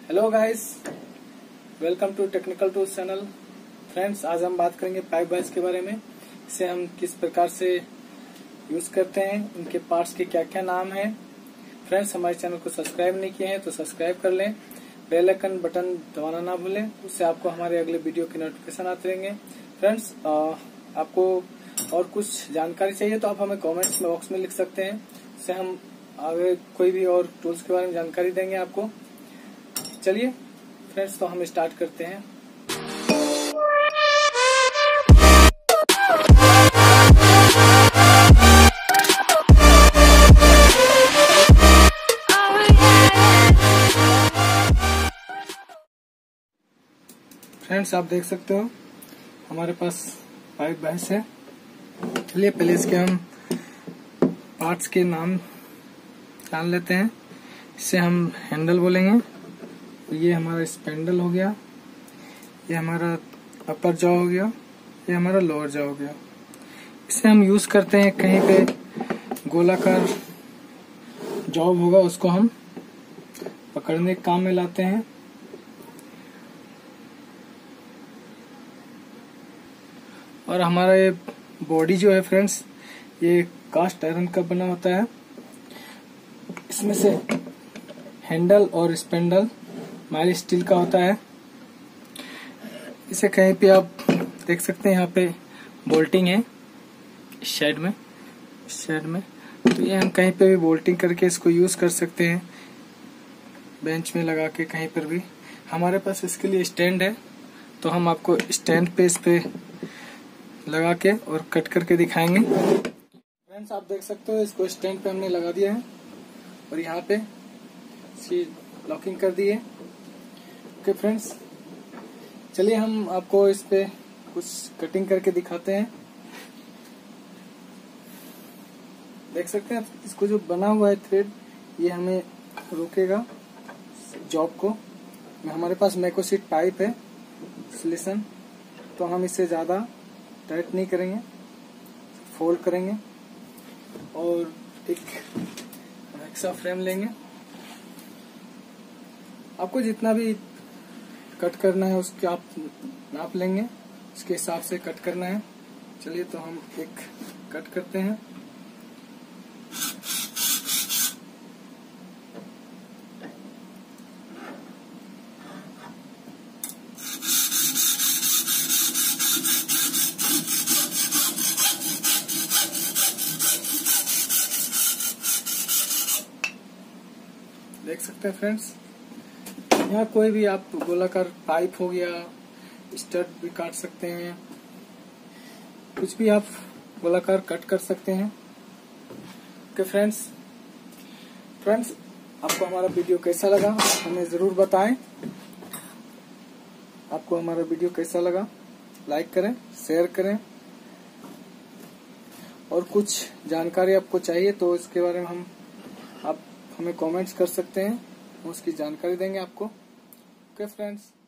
Hello guys, welcome to technical tools channel. Friends, आज हम बात करेंगे पाइप वाइज के बारे में। इसे हम किस प्रकार से यूज करते हैं, इनके पार्ट्स के क्या क्या नाम हैं। फ्रेंड्स, हमारे चैनल को सब्सक्राइब नहीं किए हैं तो सब्सक्राइब कर लें, बेल आइकन बटन दबाना ना भूलें, उससे आपको हमारे अगले वीडियो के नोटिफिकेशन आते रहेंगे। फ्रेंड्स, आपको और कुछ जानकारी चाहिए तो आप हमें कमेंट्स में बॉक्स में लिख सकते हैं, उससे हम आगे कोई भी और टूल्स के बारे में जानकारी देंगे आपको। चलिए फ्रेंड्स, तो हम स्टार्ट करते हैं। फ्रेंड्स, आप देख सकते हो हमारे पास पाइप भैंस है। चलिए पहले इसके हम पार्ट्स के नाम जान लेते हैं। इसे हम हैंडल बोलेंगे। ये हमारा स्पेंडल हो गया, ये हमारा अपर जॉ हो गया, ये हमारा लोअर जॉ हो गया। इसे हम यूज करते हैं कहीं पे गोलाकार जॉब होगा उसको हम पकड़ने के काम में लाते हैं। और हमारा ये बॉडी जो है फ्रेंड्स, ये कास्ट आयरन का बना होता है। इसमें से हैंडल और स्पेंडल माइल स्टील का होता है। इसे कहीं पे आप देख सकते हैं, यहाँ पे बोल्टिंग है इस साइड में, तो ये हम कहीं पे भी बोल्टिंग करके इसको यूज कर सकते हैं, बेंच में लगा के कहीं पर भी। हमारे पास इसके लिए स्टैंड है, तो हम आपको स्टैंड पे इस पे लगा के और कट करके दिखाएंगे। फ्रेंड्स, आप देख सकते हो इसको स्टैंड पे हमने लगा दिया है और यहाँ पे इसकी लॉकिंग कर दी है। ओके फ्रेंड्स, चलिए हम आपको इस पे कुछ कटिंग करके दिखाते हैं। देख सकते हैं इसको जो बना हुआ है थ्रेड, ये हमें रोकेगा जॉब को। हमारे पास मैकोसिट पाइप है सोल्यूशन, तो हम इसे ज्यादा टाइट नहीं करेंगे, फोल्ड करेंगे और एक एक्स्ट्रा फ्रेम लेंगे। आपको जितना भी कट करना है उसके आप नाप लेंगे, उसके हिसाब से कट करना है। चलिए तो हम एक कट करते हैं। देख सकते हैं फ्रेंड्स, यहाँ कोई भी आप गोलाकार पाइप हो गया, स्टड भी काट सकते हैं, कुछ भी आप गोलाकार कट कर सकते हैं। ओके फ्रेंड्स, आपको हमारा वीडियो कैसा लगा हमें जरूर बताएं। आपको हमारा वीडियो कैसा लगा लाइक करें, शेयर करें, और कुछ जानकारी आपको चाहिए तो इसके बारे में आप हमें कमेंट्स कर सकते हैं, हम उसकी जानकारी देंगे आपको। Okay friends.